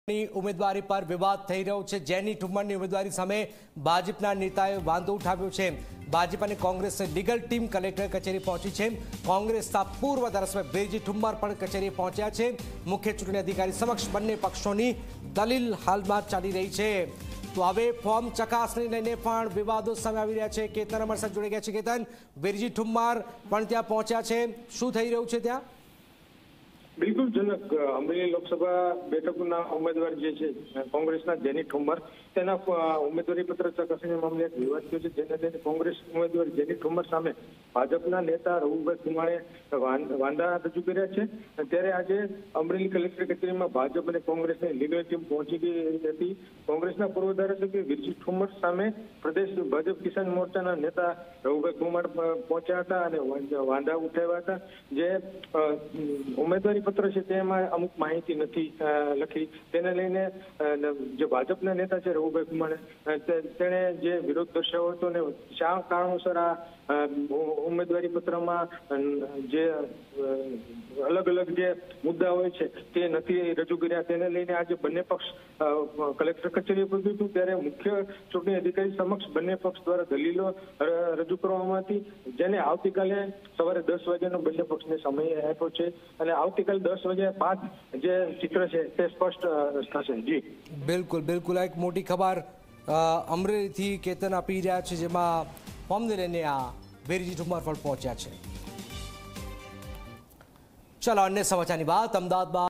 ઉમેદવારી પર વિવાદ થઈ રહ્યો છે। જેની ઠુમ્મરની ઉમેદવારી સામે ભાજપના નેતાએ વાંધો ઉઠાવ્યો છે। ભાજપ અને કોંગ્રેસની લીગલ ટીમ કલેક્ટર કચેરી પહોંચી છે। કોંગ્રેસના પૂર્વ ધારાસભ્ય વેરજી ઠુમ્મર પણ કચેરીએ પહોંચ્યા છે। મુખ્ય ચૂંટણી અધિકારી સમક્ષ બંને પક્ષોની દલીલ હાલમાં ચાલી રહી છે। તો હવે ફોર્મ ચકાસણી લઈને પણ વિવાદો સામે આવી રહ્યા છે। કેતન અમારી સાથે જોડાઈ ગયા છે। કેતન, વેરજી ઠુમ્મર પણ ત્યાં પહોંચ્યા છે, શું થઈ રહ્યું છે ત્યાં? બિલકુલ જનક, અમરેલી લોકસભા બેઠકના ઉમેદવાર જે છે કોંગ્રેસના જેની ઠુમ્મર, તેના ઉમેદવારી પત્ર ચકાસણી મામલે એક વિવાદ થયો છે, જેને લઈને કોંગ્રેસ ઉમેદવાર જેની ઠુમ્મર સામે ભાજપના નેતા રઘુભાઈ કુમારે વાંધા રજૂ કર્યા છે। ત્યારે આજે અમરેલી કલેક્ટર કચેરીમાં ભાજપ અને કોંગ્રેસની લીગલ ટીમ પહોંચી ગઈ હતી। કોંગ્રેસના પૂર્વ ધારાસભ્ય વેરજી ઠુમ્મર સામે પ્રદેશ ભાજપ કિસાન મોરચાના નેતા રઘુભાઈ કુમાર પહોંચ્યા હતા અને વાંધા ઉઠાવ્યા હતા। જે ઉમેદવારી પત્ર છે તેમાં અમુક માહિતી નથી લખી, તેને લઈને જે ભાજપના નેતા છે રઘુભાઈ કુમાર, તેણે જે વિરોધ દર્શાવ્યો હતો ને શા કારણોસર આ ઉમેદવારી પત્રમાં જે અલગ અલગ જે મુદ્દા હોય છે તે નથી રજૂ કર્યા, તેને લઈને આજે બંને પક્ષ કલેક્ટર કચેરીએ પહોંચ્યું હતું। ત્યારે મુખ્ય ચૂંટણી અધિકારી સમક્ષ બંને પક્ષ દ્વારા દલીલો રજૂ કરવામાં હતી, જેને આવતીકાલે સવારે 10 વાગ્યાનો બંને પક્ષને સમય આપ્યો છે અને આવતીકાલે 10 વાગ્યા બાદ જે ચિત્ર છે તે સ્પષ્ટ થશે। જી બિલકુલ બિલકુલ, આ એક મોટી ખબર અમરેલીથી કેતન આપી રહ્યા છે, જેમાં ફોર્મને લઈને આ વેરજી ઠુમ્મર પણ પહોંચ્યા છે। ચાલો અન્ય સમાચારની વાત, અમદાવાદમાં